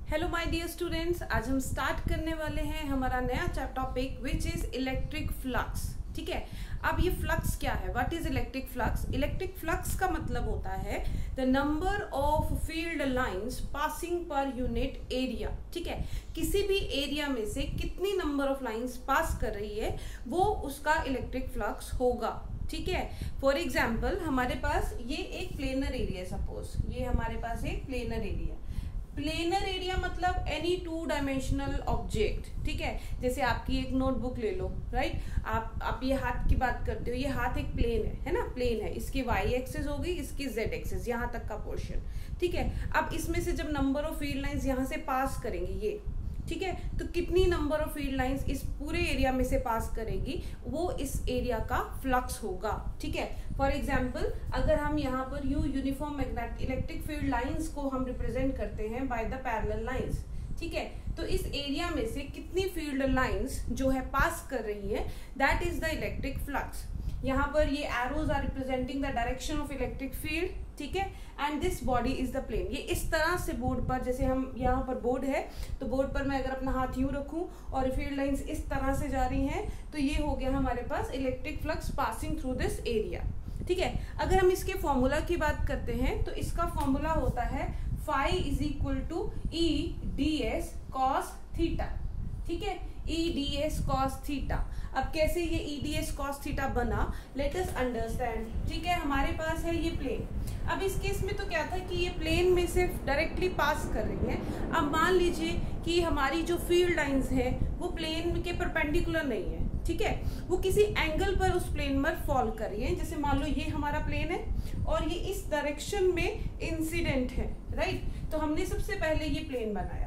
Hello my dear students, आज हम start करने वाले हैं हमारा नया topic which is electric flux. ठीक है, अब ये फ्लक्स क्या है? What is electric flux? Electric flux का मतलब होता है the number of field lines passing per unit area. ठीक है, किसी भी एरिया में से कितनी नंबर ऑफ लाइंस पास कर रही है वो उसका इलेक्ट्रिक फ्लक्स होगा। ठीक है, फॉर एग्जाम्पल हमारे पास ये एक प्लेनर एरिया है, सपोज ये हमारे पास एक प्लेनर एरिया। प्लेनर एरिया मतलब एनी टू डायमेंशनल ऑब्जेक्ट। ठीक है, जैसे आपकी एक नोटबुक ले लो, राइट। आप ये हाथ की बात करते हो, ये हाथ एक प्लेन है ना, प्लेन है। इसकी वाई एक्सिस होगी, इसकी जेड एक्सिस, यहाँ तक का पोर्शन। ठीक है, अब इसमें से जब नंबर ऑफ फील्ड लाइंस यहाँ से पास करेंगे ये, ठीक है, तो कितनी नंबर ऑफ फील्ड लाइंस इस पूरे एरिया में से पास करेगी वो इस एरिया का फ्लक्स होगा। ठीक है, फॉर एग्जाम्पल अगर हम यहाँ पर यूनिफॉर्म इलेक्ट्रिक फील्ड लाइंस को हम रिप्रेजेंट करते हैं बाय द पैरेलल लाइंस। ठीक है, तो इस एरिया में से कितनी फील्ड लाइंस जो है पास कर रही है, that is the electric flux. यहाँ पर ये arrows are representing the direction of electric field. ठीक है, and this body is the plane. ये इस तरह से बोर्ड पर, जैसे हम यहाँ पर बोर्ड है तो बोर्ड पर मैं अगर अपना हाथ यूं रखूं और फील्ड लाइंस इस तरह से जा रही हैं तो ये हो गया हमारे पास electric flux passing through this area. ठीक है, अगर हम इसके फॉर्मूला की बात करते हैं तो इसका फॉर्मूला होता है phi is equal to E D S cos theta. ठीक है, E D S cos theta. अब कैसे ये E D S cos theta बना, लेट अस अंडरस्टैंड। ठीक है, हमारे पास है ये प्लेन। अब इस केस में तो क्या था कि ये प्लेन में से डायरेक्टली पास कर रही है। अब मान लीजिए कि हमारी जो फील्ड लाइंस है वो प्लेन के परपेंडिकुलर नहीं है। ठीक है, वो किसी एंगल पर उस प्लेन पर फॉल कर रही है। जैसे मान लो ये हमारा प्लेन है और ये इस डायरेक्शन में इंसिडेंट है, राइट। तो हमने सबसे पहले ये प्लेन बनाया।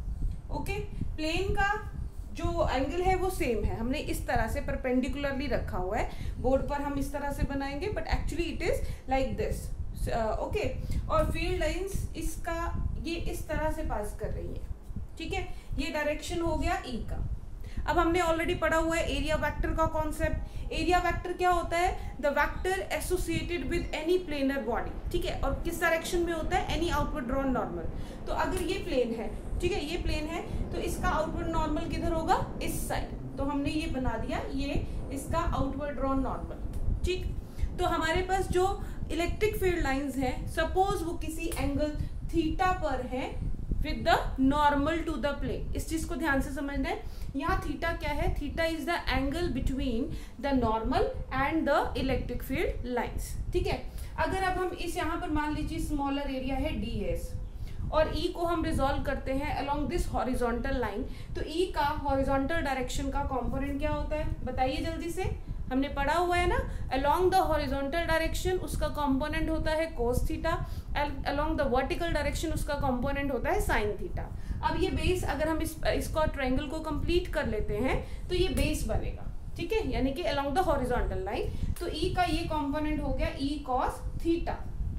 ओके, प्लेन का जो एंगल है वो सेम है, हमने इस तरह से परपेंडिकुलरली रखा हुआ है। बोर्ड पर हम इस तरह से बनाएंगे but actually it is like this. Okay, और फील्ड लाइंस इसका ये इस तरह से पास कर रही है। ठीक है, ये डायरेक्शन हो गया ई का। अब हमने ऑलरेडी पढ़ा हुआ है एरिया वेक्टर का कॉन्सेप्ट। एरिया वेक्टर क्या होता है? The vector associated with any planar body. ठीक है, और किस डायरेक्शन में होता है? Any outward drawn normal. तो अगर ये प्लेन है, ठीक है, ये प्लेन है तो इसका आउटवर्ड नॉर्मल किधर होगा? इस साइड। तो हमने ये बना दिया, ये इसका आउटवर्ड ड्रॉन नॉर्मल। ठीक, तो हमारे पास जो इलेक्ट्रिक फील्ड लाइंस हैं, सपोज वो किसी एंगल थीटा पर है with the normal to the plane. इस चीज को ध्यान से समझना है। यहाँ थीटा क्या है? Theta is the angle between the normal and the electric field lines. ठीक है, अगर अब हम इस यहाँ पर मान लीजिए स्मॉलर एरिया है ds और E को हम रिजॉल्व करते हैं अलोंग दिस हॉरिजॉन्टल लाइन, तो E का हॉरिजॉन्टल डायरेक्शन का कंपोनेंट क्या होता है? बताइए जल्दी से, हमने पढ़ा हुआ है ना। अलोंग द हॉरिजॉन्टल डायरेक्शन उसका कंपोनेंट होता है cos theta, along the vertical direction उसका कंपोनेंट होता है साइन थीटा। अब ये बेस, अगर हम इसको ट्रायंगल को कंप्लीट कर लेते हैं तो ये बेस बनेगा। ठीक है, यानी कि अलोंग द हॉरिजॉन्टल लाइन, तो E का ये कंपोनेंट हो गया E cos थीटा।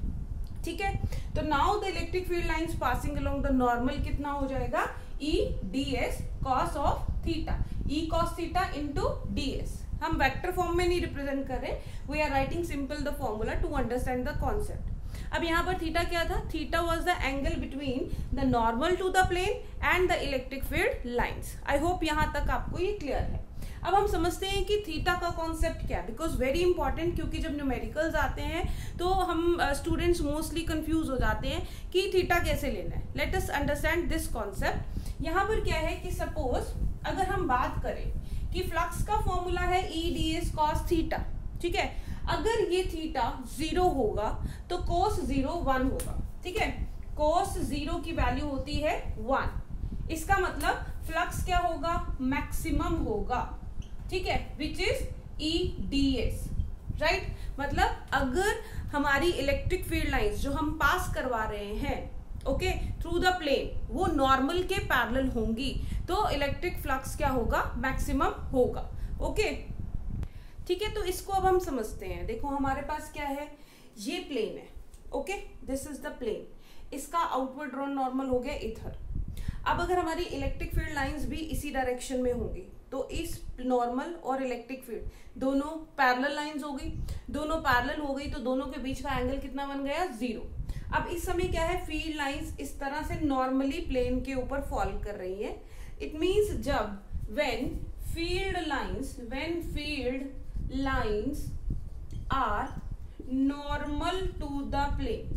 ठीक है, तो now the electric field lines passing along the normal कितना हो जाएगा? E ds cos of theta, E cos theta into ds। हम वेक्टर फॉर्म में नहीं रिप्रेजेंट कर रहे, we are writing simple the formula to understand the concept. अब यहाँ पर थीटा क्या था? Theta was the angle between the normal to the plane and the electric field lines. I hope यहाँ तक आपको ये क्लियर है। अब हम समझते हैं कि थीटा का कॉन्सेप्ट क्या है, बिकॉज वेरी इंपॉर्टेंट, क्योंकि जब न्यूमेरिकल्स आते हैं तो हम स्टूडेंट्स मोस्टली कंफ्यूज हो जाते हैं कि थीटा कैसे लेना है। Let us understand this concept. यहाँ पर क्या है कि सपोज अगर हम बात करें कि फ्लक्स का फॉर्मूला है E D S cos theta. ठीक है, अगर ये थीटा 0 होगा तो कोस 0 1 होगा। ठीक है, कोस 0 की वैल्यू होती है 1। इसका मतलब फ्लक्स क्या होगा? मैक्सिमम होगा। ठीक है, which is E D S, right. मतलब अगर हमारी इलेक्ट्रिक फील्ड लाइंस जो हम पास करवा रहे हैं, ओके, थ्रू द प्लेन, वो नॉर्मल के पैरेलल होंगी तो इलेक्ट्रिक फ्लक्स क्या होगा? मैक्सिमम होगा। ओके, ठीक है, तो इसको अब हम समझते हैं। देखो हमारे पास क्या है, ये प्लेन है। Okay, this is the plane. इसका आउटवर्ड ड्रॉन नॉर्मल हो गया इधर। अब अगर हमारी इलेक्ट्रिक फील्ड लाइंस भी इसी डायरेक्शन में होंगी तो इस नॉर्मल और इलेक्ट्रिक फील्ड दोनों पैरेलल लाइंस हो गई। दोनों पैरेलल हो गई तो दोनों के बीच का एंगल कितना बन गया? 0। अब इस समय क्या है, फील्ड लाइंस इस तरह से नॉर्मली प्लेन के ऊपर फॉल कर रही है। इट मींस जब when field lines are normal to the plane,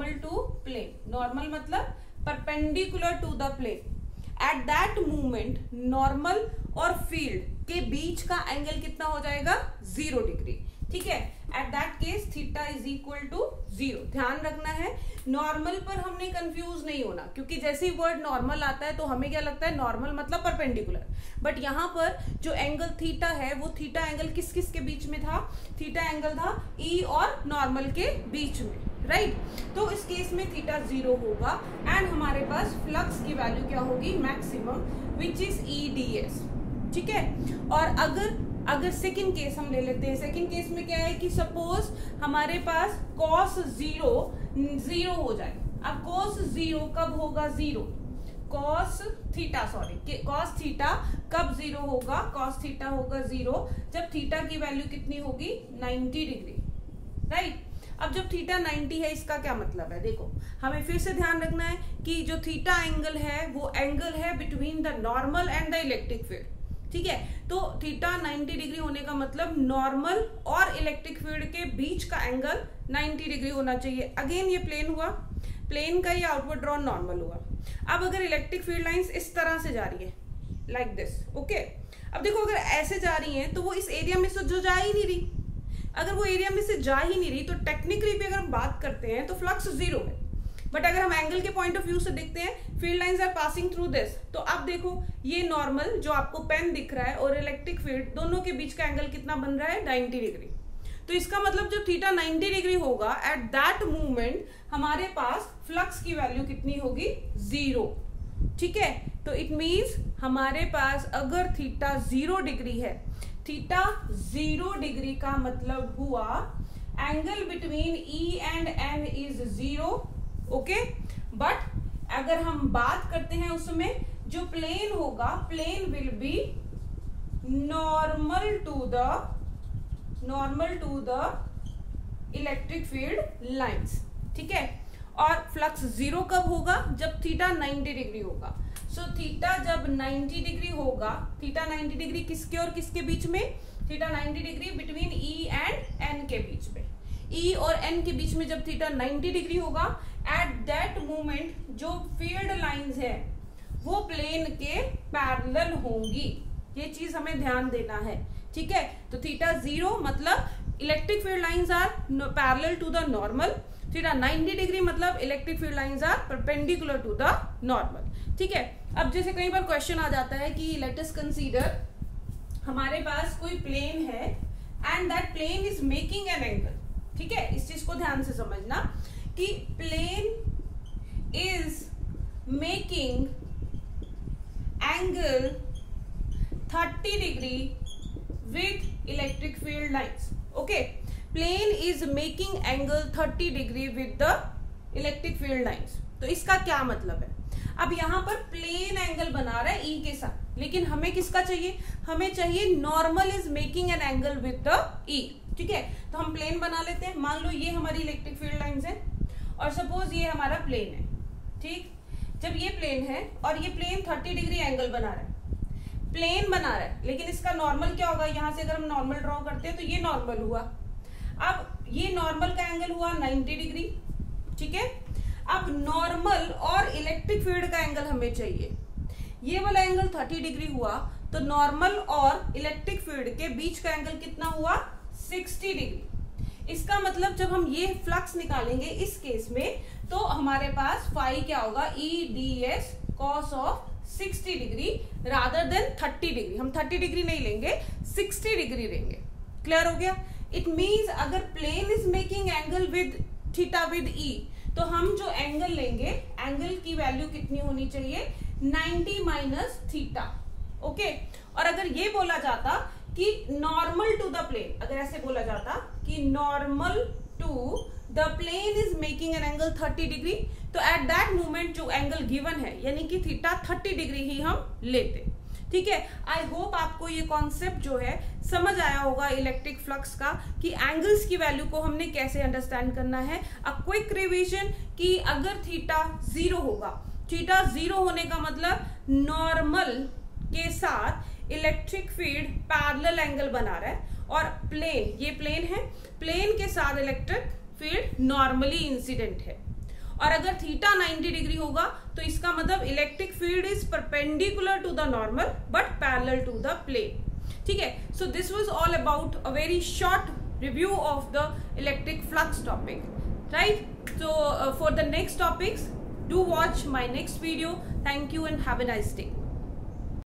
normal मतलब perpendicular to the plane, at that moment normal और फील्ड के बीच का एंगल कितना हो जाएगा, 0 डिग्री। ठीक है, at that case theta is equal to 0। ध्यान रखना है, नॉर्मल पर हमने कंफ्यूज नहीं होना, क्योंकि जैसे ही वर्ड नॉर्मल आता है तो हमें क्या लगता है, नॉर्मल मतलब परपेंडिकुलर। बट यहाँ पर जो एंगल थीटा है वो थीटा एंगल किस किस के बीच में था, थीटा एंगल था ई और नॉर्मल के बीच में, राइट। तो इस केस में थीटा 0 होगा एंड हमारे पास फ्लक्स की वैल्यू क्या होगी, मैक्सिमम, विच इज EDS। ठीक है, और अगर सेकंड केस हम ले लेते हैं, सेकंड केस में क्या है कि सपोज हमारे पास cos 0 हो जाए। अब cos 0 कब होगा, 0 cos थीटा कब 0 होगा, cos थीटा होगा 0 जब थीटा की वैल्यू कितनी होगी, 90 डिग्री, राइट। अब जब थीटा 90 है, इसका क्या मतलब है, देखो हमें फिर से ध्यान रखना है कि जो थीटा एंगल है वो एंगल है between the normal and the electric field. ठीक है, तो थीटा 90 डिग्री होने का मतलब नॉर्मल और इलेक्ट्रिक फील्ड के बीच का एंगल 90 डिग्री होना चाहिए। अगेन ये प्लेन हुआ, प्लेन का ये आउटवर्ड ड्रॉन नॉर्मल हुआ। अब अगर इलेक्ट्रिक फील्ड लाइंस इस तरह से जा रही है, लाइक दिस, ओके। अब देखो अगर ऐसे जा रही है तो वो इस एरिया में से जो जा ही नहीं रही, अगर वो एरिया में से जा ही नहीं रही तो टेक्निकली भी अगर हम बात करते हैं तो फ्लक्स 0 है। बट अगर हम एंगल के पॉइंट ऑफ व्यू से देखते हैं, field lines are passing through this, तो अब देखो ये नॉर्मल जो आपको पेन दिख रहा है और इलेक्ट्रिक फील्ड दोनों के बीच का एंगल कितना बन रहा है, 90 डिग्री। तो इसका मतलब जो थीटा 90 डिग्री होगा, एट दैट मोमेंट हमारे पास फ्लक्स की वैल्यू कितनी होगी, 0। ठीक है, तो इट मींस हमारे पास अगर थीटा 0 डिग्री है, थीटा 0 डिग्री का मतलब हुआ angle between E and N is 0, okay. But अगर हम बात करते हैं उसमें जो प्लेन होगा, plane will be normal to the electric field lines. ठीक है, और फ्लक्स 0 कब होगा, जब थीटा 90 डिग्री होगा। सो थीटा जब 90 डिग्री होगा, थीटा 90 डिग्री किसके और किसके बीच में, theta 90 degree between E and N के बीच में, E और N के बीच में जब थीटा 90 डिग्री होगा, एट दैट मोमेंट जो फील्ड लाइंस है वो प्लेन के पैरेलल होंगी। ये चीज हमें ध्यान देना है। ठीक है, तो थीटा 0 मतलब electric field lines are parallel to the normal, theta 90 degree मतलब electric field lines are perpendicular to the normal. ठीक है, अब जैसे कई बार क्वेश्चन आ जाता है कि लेट अस कंसीडर हमारे पास कोई प्लेन है and that plane is making an angle. ठीक है, इस चीज को ध्यान से समझना कि plane is making angle 30 degree with electric field lines. Okay, plane is making angle 30 degree with the electric field lines. तो इसका क्या मतलब है, अब यहां पर प्लेन एंगल बना रहा है E के साथ, लेकिन हमें किसका चाहिए, हमें चाहिए normal is making an angle with the E। ठीक है, तो हम प्लेन बना लेते हैं। मान लो ये हमारी इलेक्ट्रिक फील्ड लाइंस है और सपोज ये हमारा प्लेन है। ठीक, जब ये प्लेन है और ये प्लेन 30 डिग्री एंगल बना रहा है, प्लेन बना रहा है, लेकिन इसका नॉर्मल क्या होगा, यहां से अगर हम नॉर्मल ड्रॉ करते हैं तो ये नॉर्मल हुआ। अब ये नॉर्मल का एंगल हुआ 90 डिग्री। ठीक है, अब नॉर्मल और इलेक्ट्रिक फील्ड का एंगल हमें चाहिए। ये वाला एंगल 30 डिग्री हुआ, तो नॉर्मल और इलेक्ट्रिक फील्ड के बीच का एंगल कितना हुआ, 60 डिग्री। इसका मतलब जब हम ये फ्लक्स निकालेंगे इस केस में, तो हमारे पास फाई क्या होगा, EDS cos of 60 degree rather than 30 degree. हम 30 डिग्री नहीं लेंगे, 60 डिग्री लेंगे। क्लियर हो गया। इट मीन्स अगर plane is making angle with theta with E, तो हम जो एंगल लेंगे, एंगल की वैल्यू कितनी होनी चाहिए, 90 माइनस थीटा। ओके, और अगर ये बोला जाता कि नॉर्मल टू द प्लेन, अगर ऐसे बोला जाता कि normal to the plane is making an angle 30 degree, तो एट दैट मोमेंट जो एंगल गिवन है यानी कि थीटा 30 डिग्री ही हम लेते। ठीक है, आई होप आपको ये कॉन्सेप्ट जो है समझ आया होगा इलेक्ट्रिक फ्लक्स का, कि एंगल्स की वैल्यू को हमने कैसे अंडरस्टैंड करना है। अ क्विक रिवीजन कि अगर थीटा 0 होगा, थीटा 0 होने का मतलब नॉर्मल के साथ इलेक्ट्रिक फील्ड पैरेलल एंगल बना रहा है, और प्लेन, ये प्लेन है, प्लेन के साथ इलेक्ट्रिक फील्ड नॉर्मली इंसिडेंट है। और अगर थीटा 90 डिग्री होगा तो इसका मतलब electric field is perpendicular to the normal but parallel to the plane. ठीक है, so this was all about a very short review of the electric flux topic, right? So for the next topics, do watch my next video. Thank you and have a nice day.